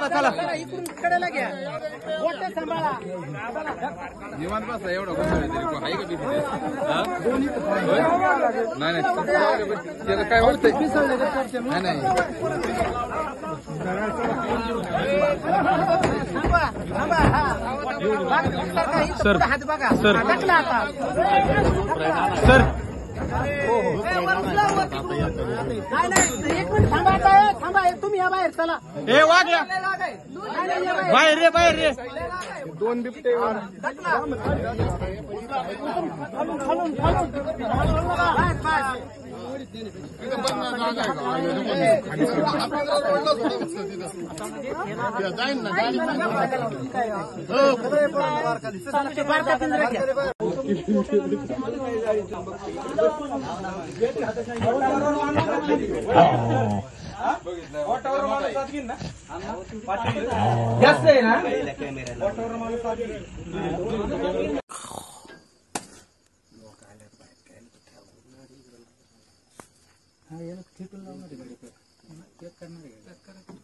चला इकडून कडेला घ्या मोठे सांभाळा निवांत बसा एवढं आहे का भीती नाही त्याला काय होतंय नाही नाही सर हात बघा सर टाकला आता सर एक मिनिट थांबा थांबा तुम्ही या बाहेर चला हे वाघ्या बाहेर रे बाहेर रे दोन बिबटे जास्त आहे ना हा याला खेटून लावणार आहे गाडी